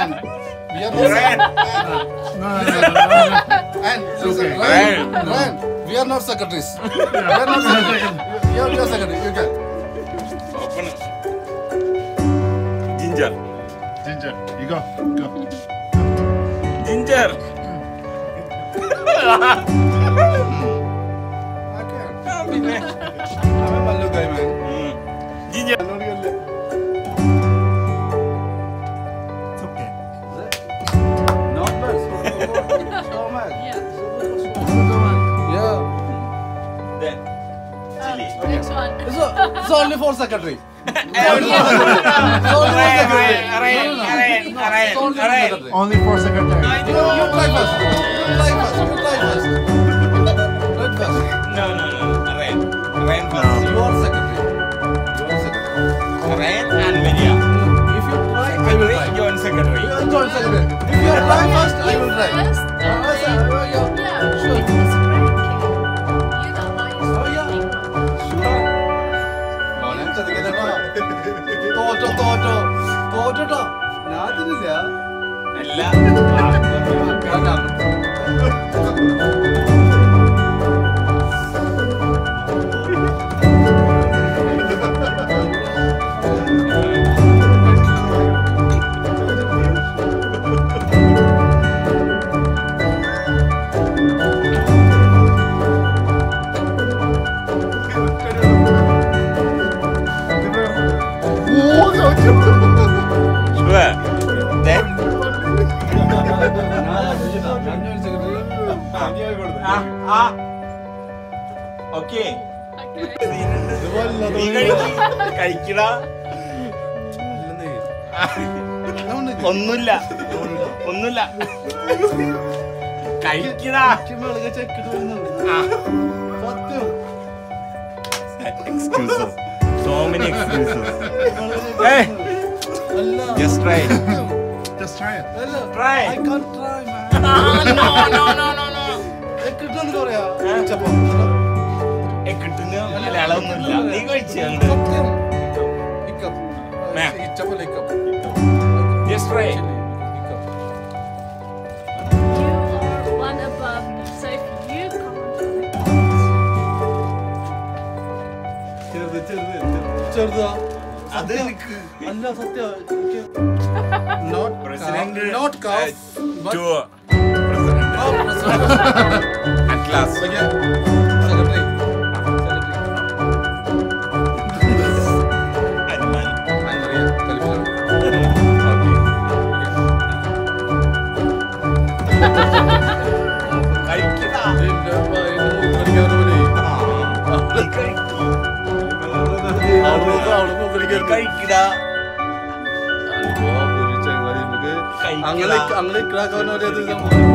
We are not. We are not secretaries. We are not secretaries. You are secretary. You can. Open it. Ginger. Ginger. You go. Ginger. I'm a Mallu guy, man. Ginger. It's okay. Not bad. So much. Yeah. Yeah. Then. Chilli. Next one. It's only for secretary. Only for secretary. You try first. Try first. No. Rain first. You are secretary. Rain and Maria. If you try, I will try. Join secretary. You join secretary. If you try first, I will try. First, Yeah, sure. it was ranking. You got why you're മോനെ ചതിക്കരുതെടാ. തോറ്റോട്ടോ. ഞാൻ തിന്നില്ല. അല്ല. Sure. Then. Okay. നീ കഴിക്കടാ. ഒന്നുമില്ല കഴിക്കടാ. Excuses. So many excuses. Hey, just try. Just try it. Try. I can't try, man. No. കിട്ടുമെന്ന് പറയാ. കിട്ടുന്ന മലയാളമൊന്നുമില്ല. നീ കഴിച്ചുണ്ട്. സത്യം. ഇക്കം. Ma'am. ഇച്ചപ്പല്ല ഇക്കം. Just try. You are one above, so if you come ചെറുതാ. അത് എനിക്ക് അല്ല സത്യം. Not President. Not cow. But to president. At last. Secretary. Animal. Andrea, California. Okay. കഴിക്കടാ. ഇതിന്റെ വായിന്ന് മൂക്കടിക്കാൻ പോലെ. നീ കഴിക്ക്. അവള് മൂക്കടിക്കാൻ. കഴിക്കടാ. ഒരു ചങ്ങാതി നമുക്ക് അങ്ങനെ ഇക്രാക്കാൻ പോലെ അത്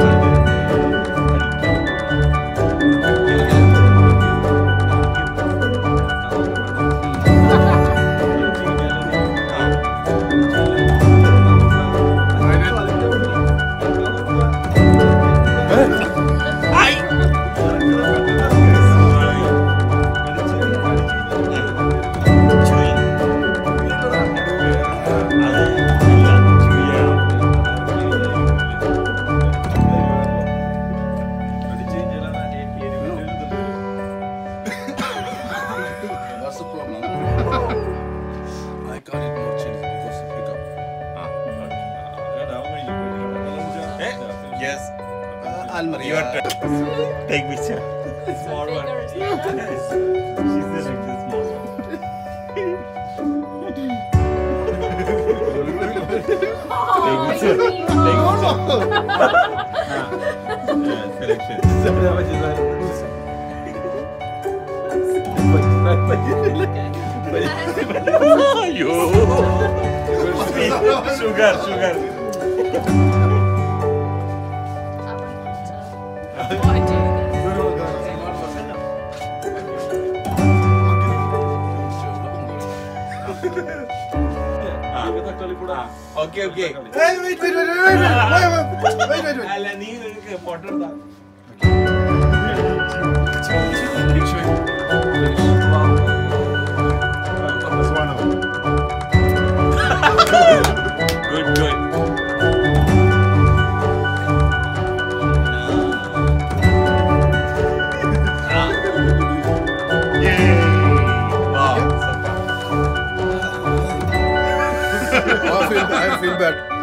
That's the problem. I can't eat more chili because of hiccup. Yes. Almaria. Your turn. Take picture. Small one. She's the small one. Take picture. Take picture. Selection. Yo. Sugar. Why do Okay. Wait. അല്ല നീ photo എടുത്താ That's one of them. Good. I feel bad.